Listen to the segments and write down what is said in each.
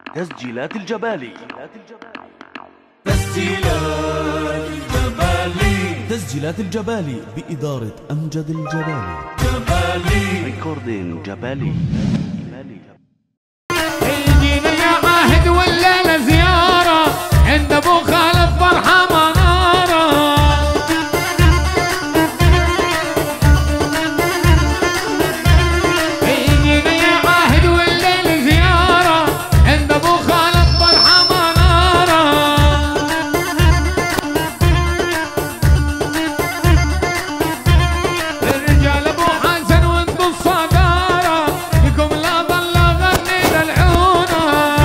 تسجيلات الجبالي. تسجيلات الجبالي بإدارة أمجد الجبالي. ريكوردين جبالي. يجينا يا عاهد والليلة زيارة عند أبو خالد فرحة منارة. يجينا يا عاهد والليلة زيارة عند أبو خالد فرحة منارة. الرجال أبو حسن وانتو الصدارة بكم لا ضل غني للعونة.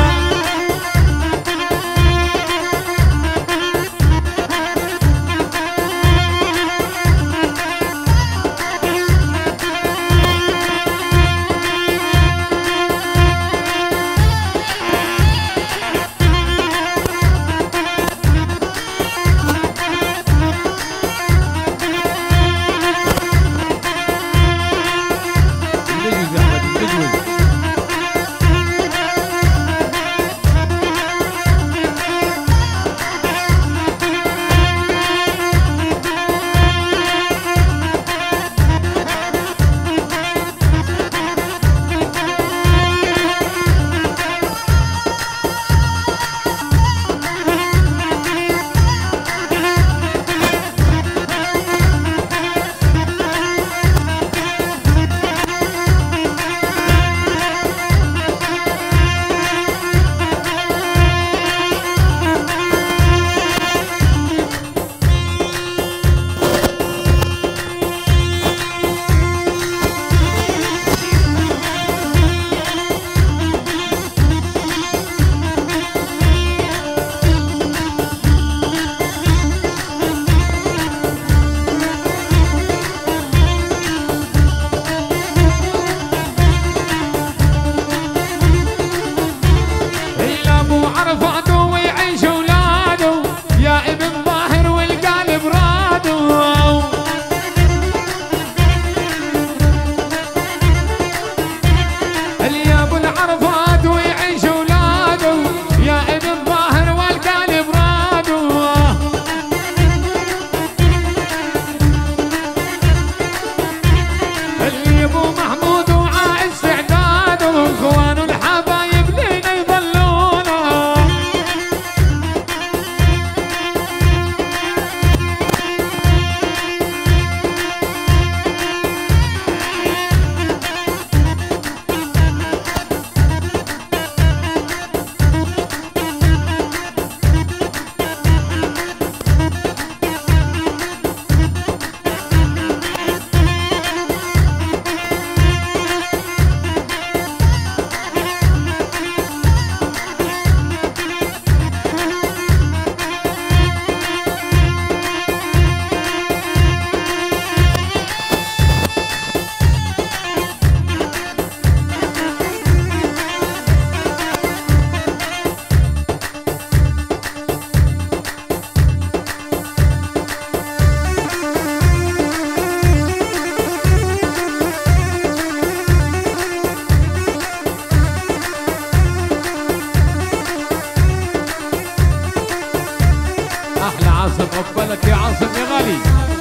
أحلى عاصم أقبلك يا عاصم يا غالي.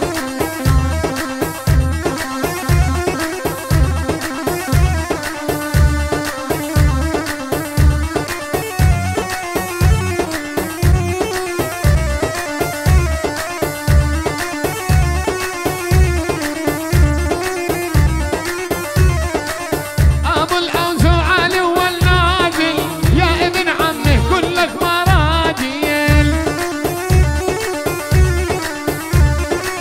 أبو الأوس وعلي والنازل يا ابن عمه كلك مراجل.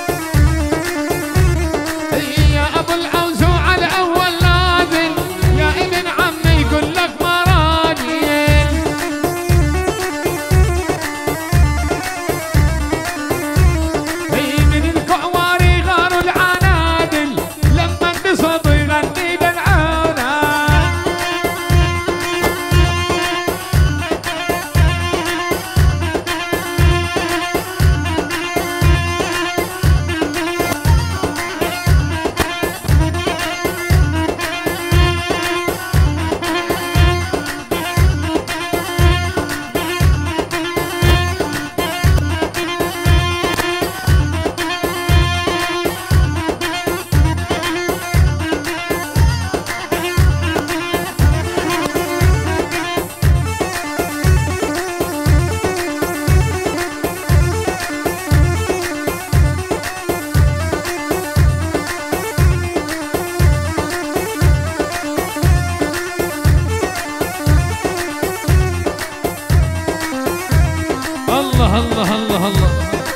الله الله الله الله.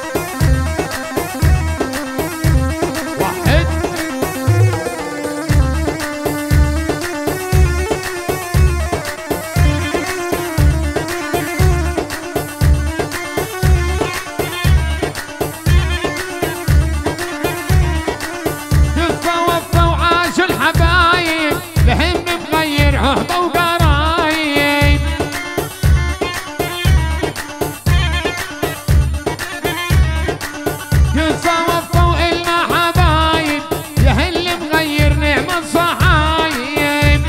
واحد قصة وفى وعاش الحبايب لهم مغير عهبة وقرايب. قصة وفى وإلنا حبايب يهل مغير نعمة صحايب.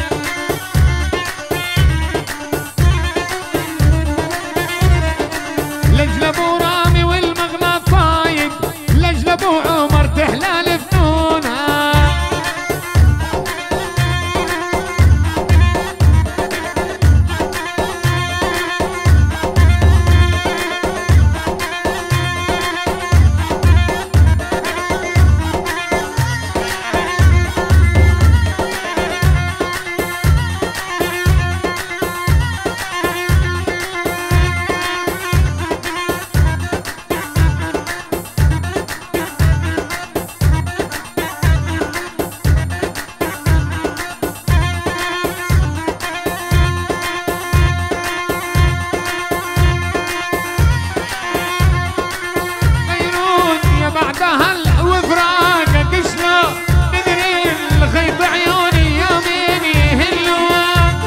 لجل ابو رامي والمغنى طايب، لجل ابو عمر تحلى الفنونة. بعدها الوفراق قشلة ندري الخيط عيوني يومين يهلوا.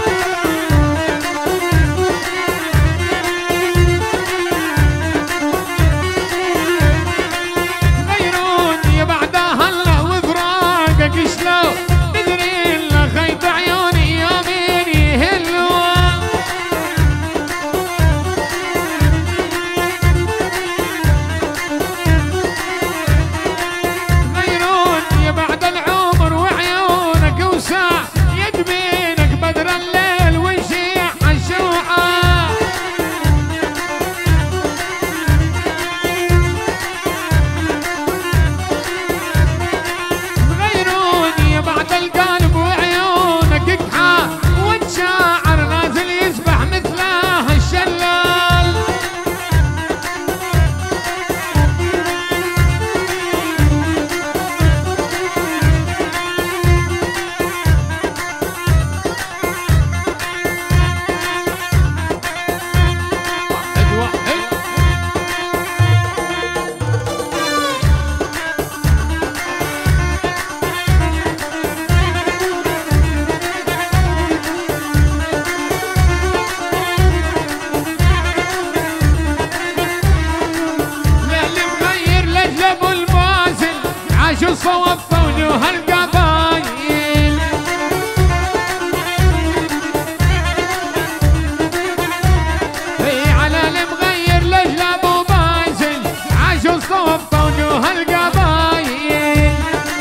غيروني بعدها الوفراق قشلة ندري الخيط عيوني يومين يهلوا. بعد العمر وعيونك وساع يدبينك بدر الليل ويشيح الشوعة. غيروني بعد القلب وعيونك كحة والشاعر نازل يسبح مثله الشلال. عاشوا صوفوا وجوه القبايل. على المغير لجل ابو باسل عاشوا صوفوا وجوه القبايل.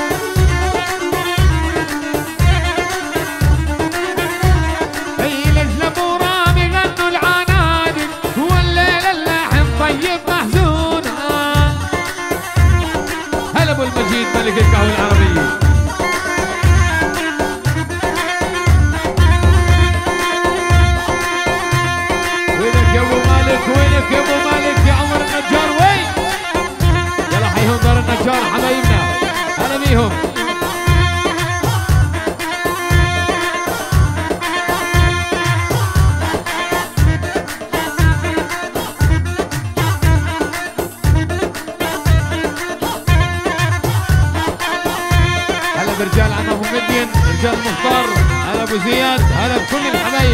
لجل ابو رامي غنوا العنادل والليل اللحم طيب محزونه. هلا ابو المجيد ملك القهوة العربية. وينك يا ابو مالك، وينك يا ابو مالك يا عمر النجار وين؟ يلا حيهم دار النجار حبايبنا، هلا بيهم. رجال عم ابو مدين، رجال مختار، هلا ابو زياد، هلا بكل الحبايب.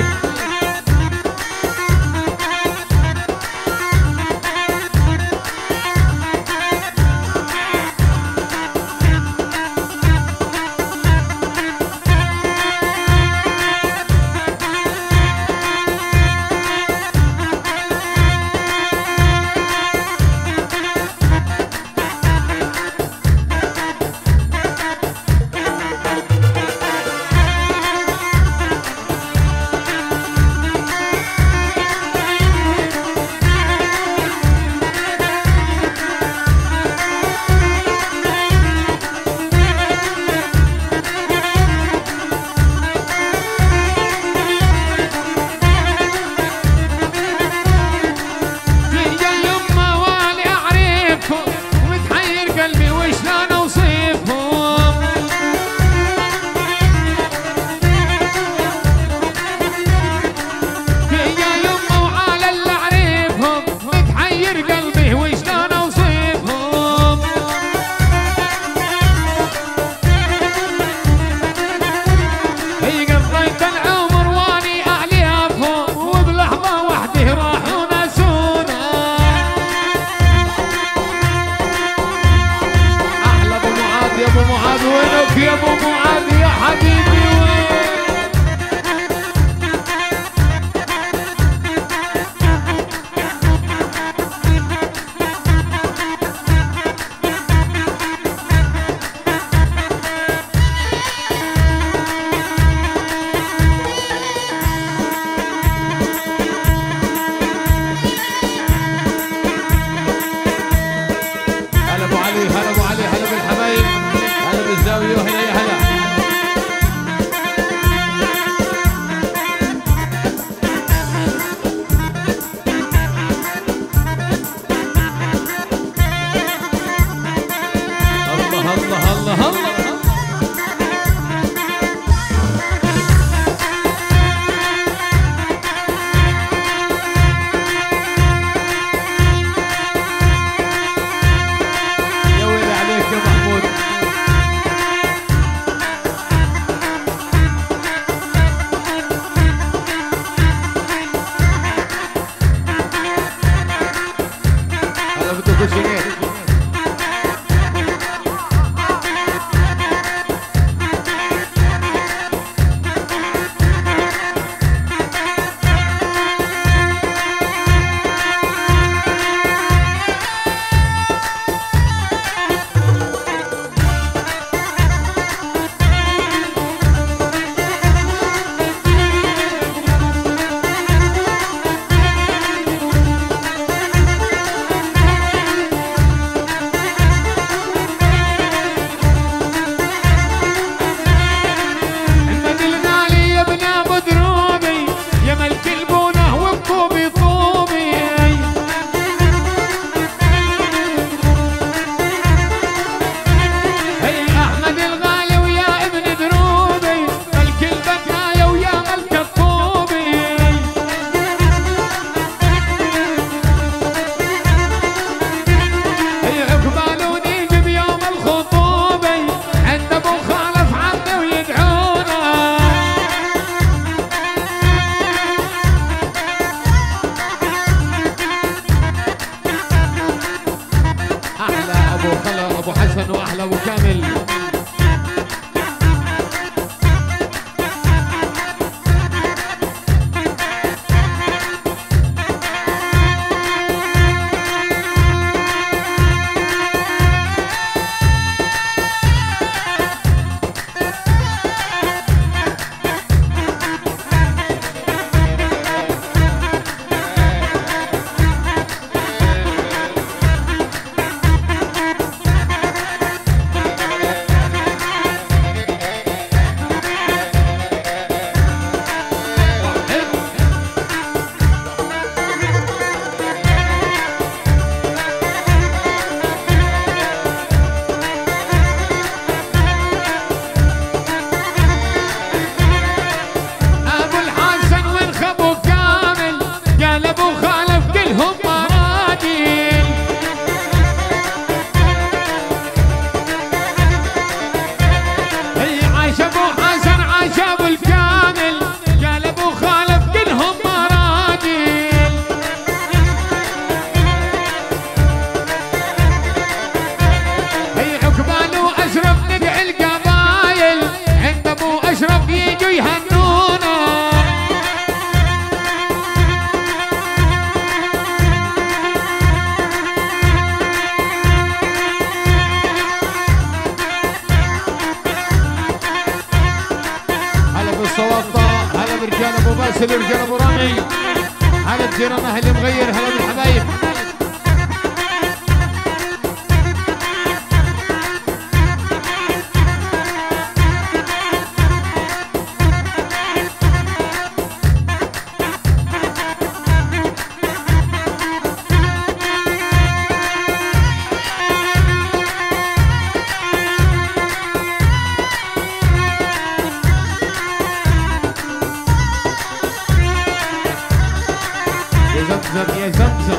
باسل ورجال ابو رامي. هلا جيراننا اللي مغير، هلا بالحبايب. زمزم يا زمزم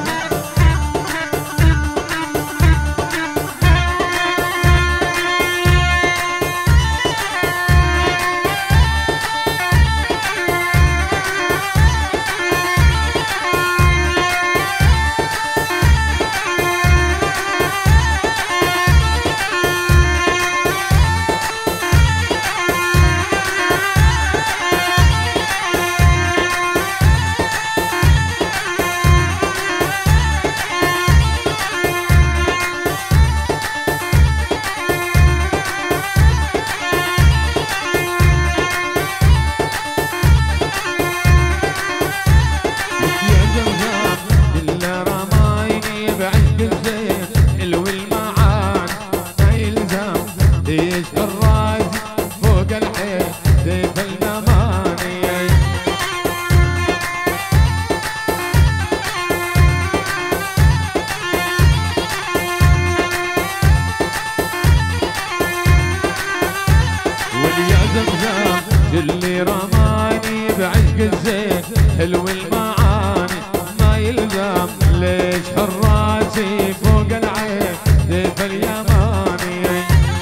اللي رماني بعشق الزين حلو المعاني ما يلزم ليش حراسي فوق العين ضيف اليماني.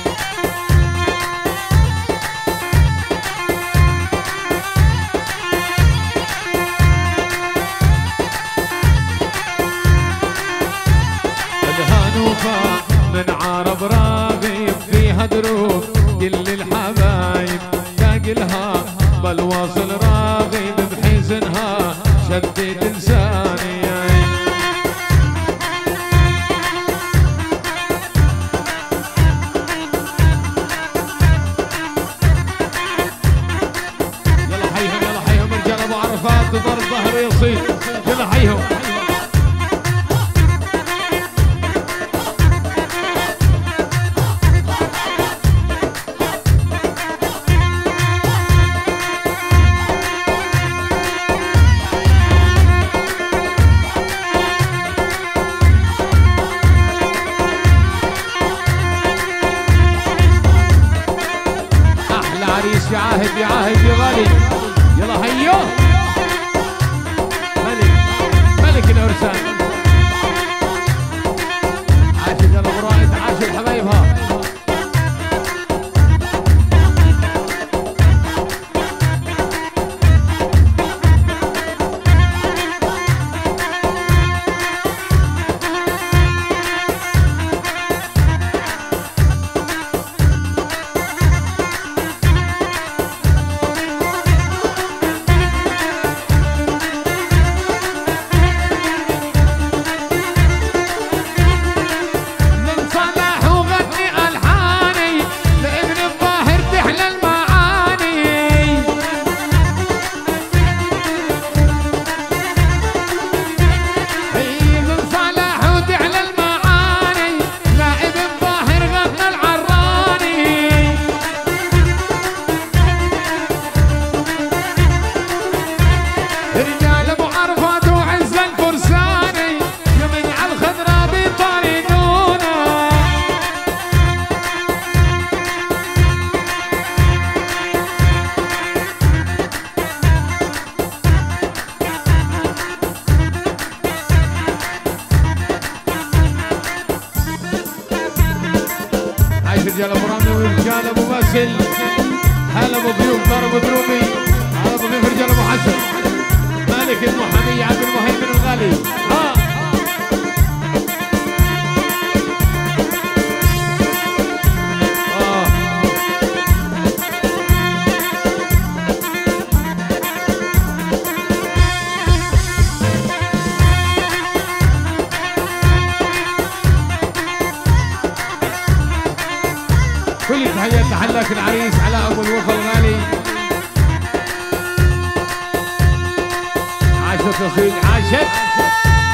الهانوفة من عرب راغب فيها دروب كل الحبايب لها بل واصل راغب بحزنها شديت لساني. يلا حيهم يلا حيهم رجال ابو عرفات ضرب ظهر يصيد. يلا حيهم يعاهد يعاهد يا غالي. يلا هيو ملك العرسان. عاشق ابو رائد عاشق حبايبها. رجال ابو رامي ورجال ابو باسل. هلا ابو ضيوف دار ابو درومي. هلا ابو ضيوف رجال ابو حسن. مالك المحامي عبد المهيمن الغالي. ها كل تحيات لحلاك العريس علاء ابو الوفا الغالي. التصوير عاشت